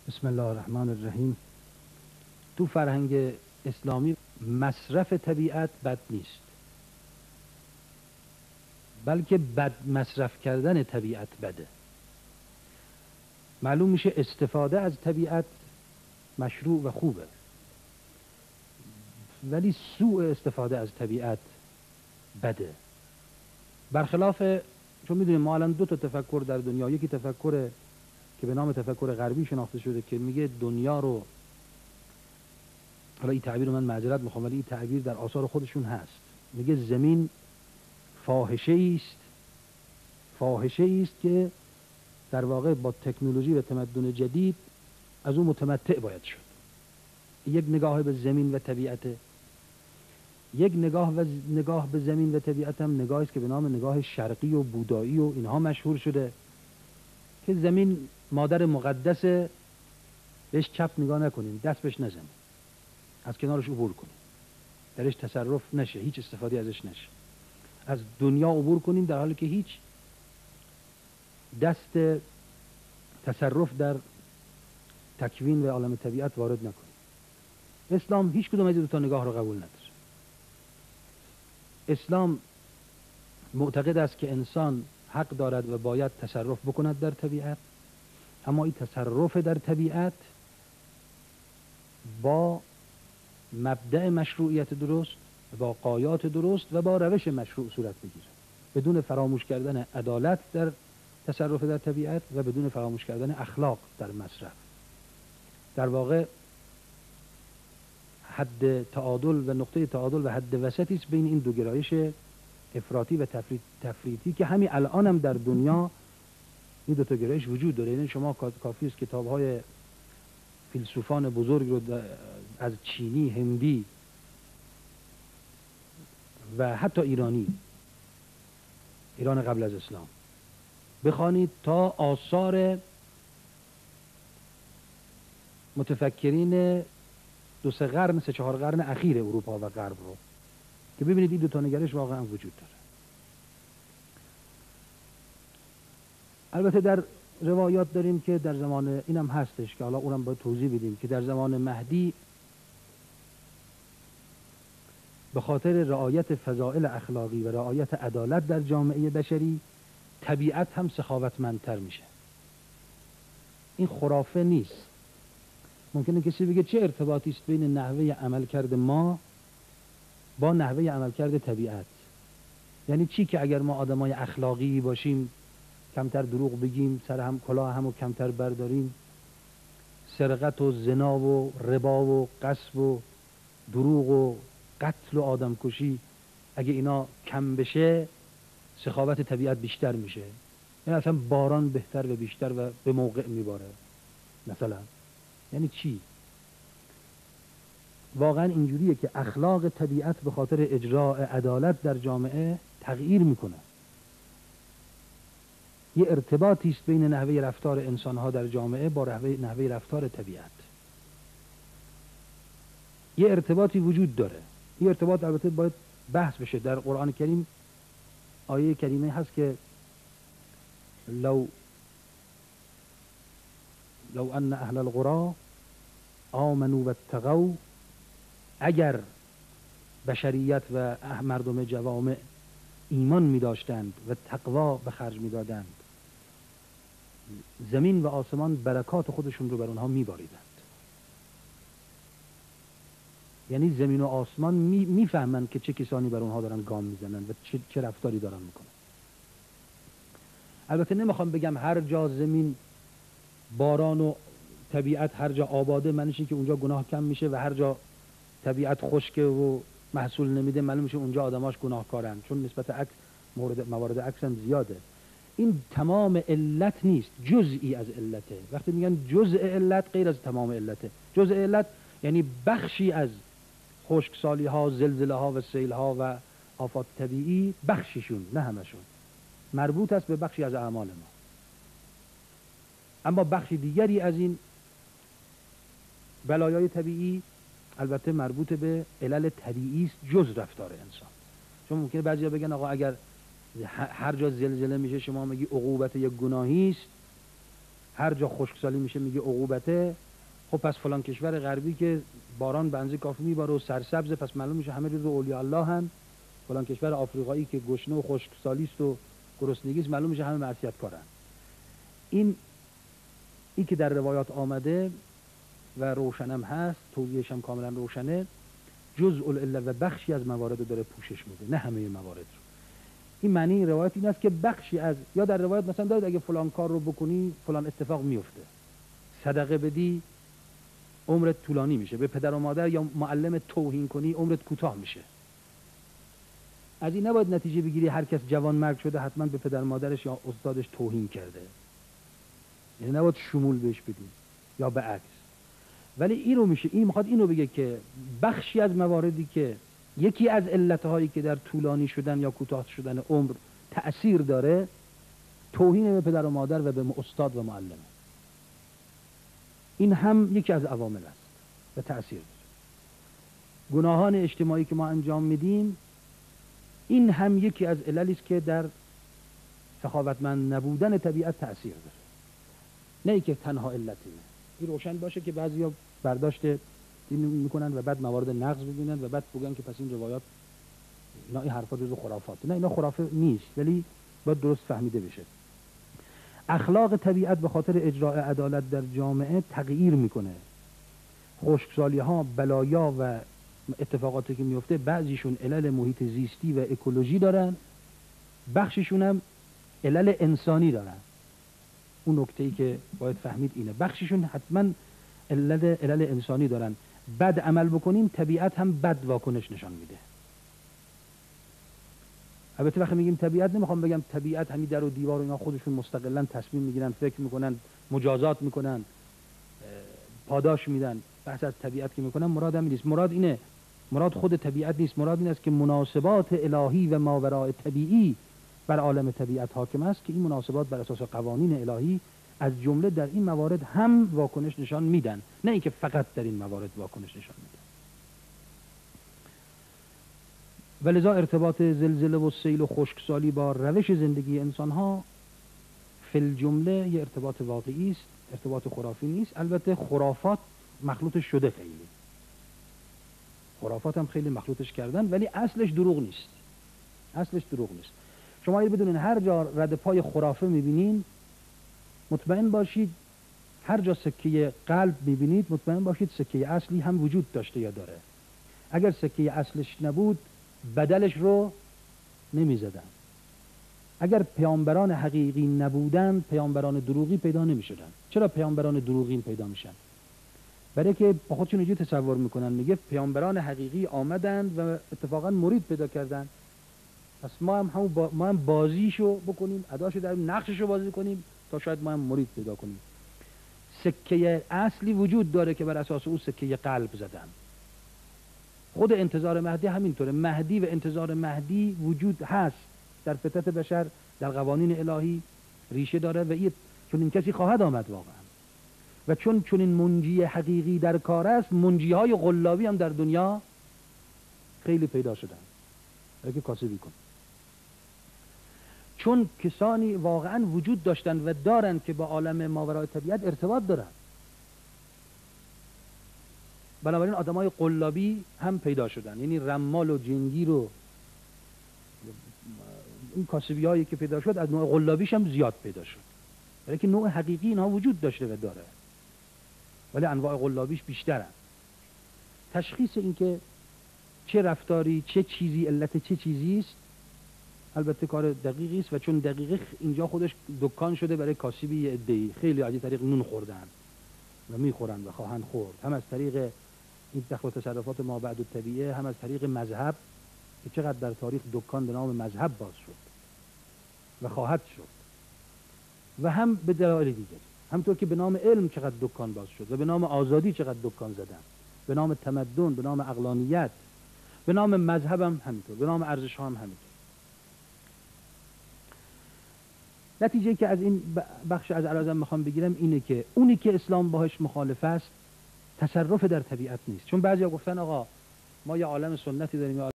بسم الله الرحمن الرحیم. تو فرهنگ اسلامی مصرف طبیعت بد نیست، بلکه بد مصرف کردن طبیعت بده. معلوم میشه استفاده از طبیعت مشروع و خوبه، ولی سوء استفاده از طبیعت بده. برخلاف، چون میدونیم ما الان دو تا تفکر در دنیا، یکی تفکر که به نام تفکر غربی شناخته شده که میگه دنیا رو، حالا این تعبیر رو من معذرت میخوام ولی این تعبیر در آثار خودشون هست، میگه زمین فاحشه است که در واقع با تکنولوژی و تمدن جدید از اون متمتع باید شد. یک نگاه به زمین و طبیعت، یک نگاه به زمین و طبیعت هم نگاهی است که به نام نگاه شرقی و بودایی و اینها مشهور شده که زمین مادر مقدسه، بهش چپ نگاه نکنیم، دست بهش نزنیم، از کنارش عبور کنیم، درش تصرف نشه، هیچ استفاده ازش نشه، از دنیا عبور کنیم در حالی که هیچ دست تصرف در تکوین و عالم طبیعت وارد نکنیم. اسلام هیچ کدوم از این دو تا نگاه رو قبول نداره. اسلام معتقد است که انسان حق دارد و باید تصرف بکند در طبیعت، اما این تصرف در طبیعت با مبدأ مشروعیت درست، با غایات درست و با روش مشروع صورت بگیرد، بدون فراموش کردن عدالت در تصرف در طبیعت و بدون فراموش کردن اخلاق در مصرف. در واقع حد تعادل و نقطه تعادل و حد وسطی است بین این دو گرایش افراطی و تفریطی که همین الان هم در دنیا این دو تا گرایش وجود داره. یعنی شما کافی است کتاب‌های فیلسوفان بزرگ رو از چینی، هندی و حتی ایران قبل از اسلام بخوانید تا آثار متفکرین 2-3 قرن 3-4 قرن اخیر اروپا و غرب رو که ببینید این دو تا نگرش واقعا وجود داره. البته در روایات داریم که در زمان اینم هستش که حالا اونم باید توضیح بدیم که در زمان مهدی به خاطر رعایت فضائل اخلاقی و رعایت عدالت در جامعه بشری طبیعت هم سخاوتمندتر میشه. این خرافه نیست. ممکنه کسی بگه چه ارتباطی است بین نحوه عملکرد ما با نحوه عملکرد طبیعت؟ یعنی چی که اگر ما آدمای اخلاقی باشیم کمتر دروغ بگیم، سر هم کلاه همو کمتر برداریم، سرقت و زنا و ربا و غصب و دروغ و قتل و آدم کشی اگه اینا کم بشه سخاوت طبیعت بیشتر میشه؟ یعنی اصلا باران بهتر و بیشتر و به موقع میباره مثلا. یعنی چی؟ واقعا اینجوریه که اخلاق طبیعت به خاطر اجراء عدالت در جامعه تغییر میکنه. یه ارتباطی است بین نحوه رفتار انسانها در جامعه با نحوه رفتار طبیعت. یه ارتباطی وجود داره. این ارتباط البته باید بحث بشه. در قرآن کریم آیه کریمه هست که لو ان اهل القرى آمنوا واتقوا، اگر بشریت و مردم جوامع ایمان می داشتند و تقوا به خرج می دادند، زمین و آسمان برکات خودشون رو بر اونها می باریدند. یعنی زمین و آسمان میفهمند که چه کسانی بر اونها دارن گام میزنن و چه رفتاری دارن میکنن. البته نمیخوام بگم هر جا زمین باران و طبیعت هر جا آباده منشی که اونجا گناه کم میشه و هر جا طبیعت خشکه و محصول نمیده معلوم میشه اونجا آدماش گناهکارن، چون نسبت موارد عکس هم زیاده. این تمام علت نیست، جزئی از علته. وقتی میگن جزء علت غیر از تمام علته. جزء علت یعنی بخشی از خشکسالی ها، زلزله ها و سیل ها و آفات طبیعی، بخشیشون نه همشون مربوط است به بخشی از اعمال ما. اما بخشی دیگری از این بلایای طبیعی البته مربوط به علل طبیعی است جز رفتار انسان. چون ممکنه بعضیا بگن آقا اگر هر جا زلزله میشه شما میگی عقوبت یک گناهی است، هر جا خشکسالی میشه میگه عقوبته. خب پس فلان کشور غربی که باران به اندازه کافی میباره و سرسبز، پس معلوم میشه همه جزو اولیاء الله هن. فلان کشور آفریقایی که گشنه و خشکسالی است و گرسنگی است، معلوم میشه همه معصیت‌کارن. این که در روایات آمده و روشنم هست، توضیحش هم کاملا روشنه، جزء العله و بخشی از موارد رو داره پوشش میده، نه همه موارد رو. این معنی این روایت این است که بخشی از، یا در روایت مثلا دارید اگه فلان کار رو بکنی فلان اتفاق میفته، صدقه بدی عمرت طولانی میشه، به پدر و مادر یا معلم توهین کنی عمرت کوتاه میشه. از این نباید نتیجه بگیری هر کس جوان مرگ شده حتما به پدر مادرش یا استادش توهین کرده، یعنی نباید شمول بهش بدیم یا به عکس. ولی این رو میشه، این میخواد اینو بگه که بخشی از مواردی که یکی از علتهایی که در طولانی شدن یا کوتاه شدن عمر تأثیر داره، توهین به پدر و مادر و به استاد و معلم، این هم یکی از عوامل است و تأثیر داره. گناهان اجتماعی که ما انجام میدیم، این هم یکی از عللی است که در سخاوتمند نبودن طبیعت تأثیر داره، نه اینکه تنها علتی. این روشن باشه که بعضیا برداشت این میکنن و بعد موارد نقض ببینن و بعد بگن که پس این روایات، اینا این حرفا جزو خرافات. نه، اینا خرافه نیست، ولی باید درست فهمیده بشه. اخلاق طبیعت به خاطر اجراء عدالت در جامعه تغییر میکنه. خشکسالی ها، بلایا و اتفاقاتی که میفته، بعضیشون علل محیط زیستی و اکولوژی دارن، بخششون هم علل انسانی دارن. اون نکته‌ای که باید فهمید اینه، بخششون حتما علل انسانی دارن. بد عمل بکنیم طبیعت هم بد واکنش نشان میده. البته وقتی میگیم طبیعت، نمیخوام بگم طبیعت همین در و دیوار و اینا خودشون مستقلا تصمیم میگیرن، فکر میکنن، مجازات میکنن، پاداش میدن. بحث از طبیعت که میکنن مراد هم نیست. مراد اینه، مراد خود طبیعت نیست، مراد این است که مناسبات الهی و ماوراء طبیعی بر عالم طبیعت حاکم است که این مناسبات بر اساس قوانین الهی از جمله در این موارد هم واکنش نشان میدن، نه اینکه فقط در این موارد واکنش نشان میدن. ولذا ارتباط زلزله و سیل و خشکسالی با روش زندگی انسان ها فی الجمله یه ارتباط واقعی است، ارتباط خرافی نیست. البته خرافات مخلوط شده، خیلی خرافات هم خیلی مخلوطش کردن، ولی اصلش دروغ نیست. اصلش دروغ نیست. شما اگه بدونین هر جا رد پای خرافه میبینین، مطمئن باشید، هر جا سکه قلب میبینید مطمئن باشید سکه اصلی هم وجود داشته یا داره. اگر سکه اصلش نبود بدلش رو نمیزدن. اگر پیامبران حقیقی نبودن، پیامبران دروغی پیدا نمیشدن. چرا پیامبران دروغین پیدا میشن؟ برای که با خودشون اینجوری تصور میکنن، میگه پیامبران حقیقی آمدن و اتفاقا مرید پیدا کردن، پس ما هم بازیشو بکنیم، اداشو در نقششو بازی کنیم تا شاید ما هم مرید پیدا کنیم. سکه اصلی وجود داره که بر اساس اون سکه قلب زدن. خود انتظار مهدی همینطوره. مهدی و انتظار مهدی وجود هست در فطرت بشر، در قوانین الهی ریشه داره و چون این کسی خواهد آمد واقعا. و چون این منجی حقیقی در کار است، منجی های غلابی هم در دنیا خیلی پیدا شدن. اگه کاسبی کن، چون کسانی واقعا وجود داشتن و دارن که با عالم ماورای طبیعت ارتباط دارن، بنابراین آدمای قلابی هم پیدا شدن. یعنی رمال و جنگیر و این کاسبی هایی که پیدا شد از نوع قلابیش هم زیاد پیدا شد، برای که نوع حقیقی اینها وجود داشته و داره، ولی انواع قلابیش بیشترن. تشخیص این که چه رفتاری، چه چیزی، علت چه چیزی است، البته کار دقیقی است و چون دقیقه اینجا خودش دکان شده برای کاسبی یه عده‌ای. خیلی از این طریق نون خوردن و میخورن و خواهند خورد، هم از طریق این دخل و تصرفات ما بعد الطبیعه، هم از طریق مذهب که چقدر در تاریخ دکان به نام مذهب باز شد و خواهد شد، و هم به دلایل دیگری. همطور که به نام علم چقدر دکان باز شد و به نام آزادی چقدر دکان زدن، به نام تمدن، به نام عقلانیت، به نام مذهب هم همینطور، به نام ارزش ها هم همینطور. نتیجه که از این بخش از عرضم میخوام بگیرم اینه که اونی که اسلام باهاش مخالف است تصرف در طبیعت نیست. چون بعضیا گفتن آقا ما یه عالم سنتی داریم،